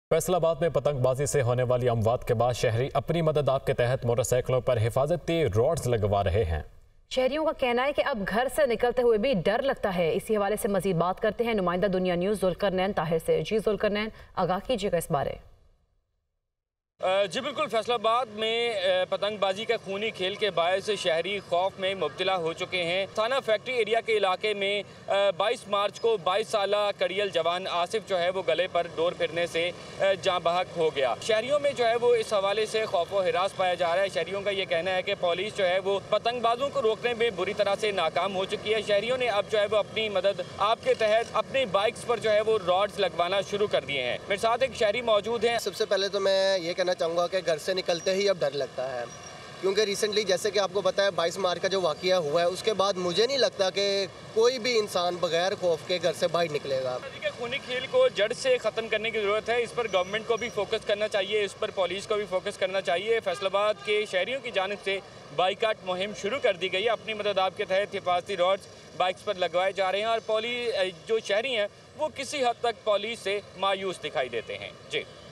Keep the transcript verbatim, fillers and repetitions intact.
फैसलाबाद में पतंगबाजी से होने वाली अमवात के बाद शहरी अपनी मदद आप के तहत मोटरसाइकिलों पर हिफाजती रॉड्स लगवा रहे हैं। शहरियों का कहना है कि अब घर से निकलते हुए भी डर लगता है। इसी हवाले से मजीद बात करते हैं नुमाइंदा दुनिया न्यूज़ जुल्करनैन ताहिर से। जी जुल्करनैन, आगाह कीजिएगा इस बारे। जी बिल्कुल, फैसलाबाद में पतंगबाजी का खूनी खेल के बायस शहरी खौफ में मुब्तला हो चुके हैं। थाना फैक्ट्री एरिया के इलाके में बाईस मार्च को बाईस साला कड़ियल जवान आसिफ जो है वो गले पर डोर फिरने से जाँ बहक हो गया। शहरियों में जो है वो इस हवाले से खौफ व हिरास पाया जा रहा है। शहरियों का ये कहना है कि पुलिस जो है वो पतंगबाजों को रोकने में बुरी तरह से नाकाम हो चुकी है। शहरियों ने अब जो है वो अपनी मदद आपके तहत अपनी बाइक्स पर जो है वो रॉड्स लगवाना शुरू कर दिए हैं। मेरे साथ एक शहरी मौजूद हैं। सबसे पहले तो मैं ये कहना चाहूँगा कि घर से निकलते ही अब डर लगता है, क्योंकि रिसेंटली जैसे कि आपको पता है बाईस मार्च का जो वाकया हुआ है उसके बाद मुझे नहीं लगता कि कोई भी इंसान बगैर खौफ के घर से बाहर निकलेगा। खूनी खेल को जड़ से ख़त्म करने की ज़रूरत है। इस पर गवर्नमेंट को भी फोकस करना चाहिए, इस पर पुलिस को भी फोकस करना चाहिए। फैसलाबाद के शहरियों की जानिब से बाइकाट मुहिम शुरू कर दी गई है। अपनी मदद आपके तहत हिफाजती रॉड्स बाइक्स पर लगवाए जा रहे हैं और पुलिस जो शहरी हैं वो किसी हद तक पुलिस से मायूस दिखाई देते हैं। जी।